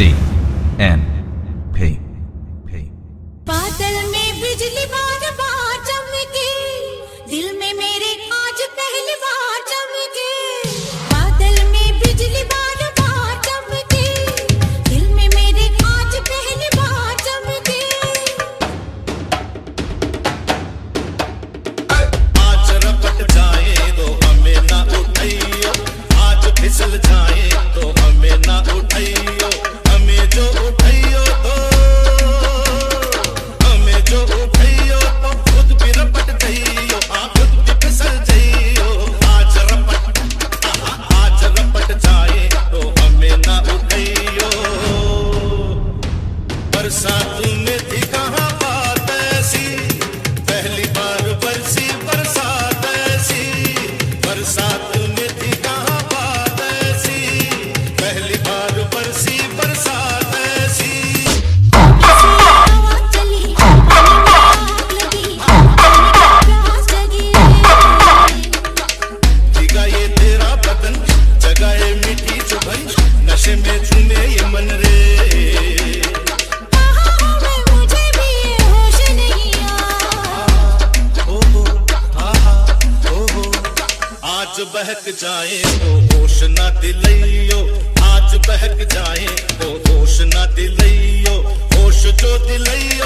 CNP। बादल में बिजली बार बार चमके, दिल में मेरे आज पहली बार चमके। बादल में बिजली बार बार चमके, दिल में मेरे आज पहली बार चमके। आज रपट जाए तो हमें ना उठाइयो, आज फिसल जाए तो हमें ना उठाइयो। हमें जो उठाइयो तो खुद भी रपट जाइयो, खुद भी फिसल जाइयो। आज रपट जाए तो हमें ना उठाइयो। बरसात में थी कहाँ बात ऐसी, पहली बार बरसी बरसात ऐसी। बरसात में थी कहाँ बात ऐसी, पहली बार बरसी बरसात ऐसी। नशे में झूमे ये मन रे, मुझे भी ये होश नहीं आज बहक जाए तो होश ना दिलइयो। आज बहक जाए तो होश ना दिलइयो। होश जो दिलइयो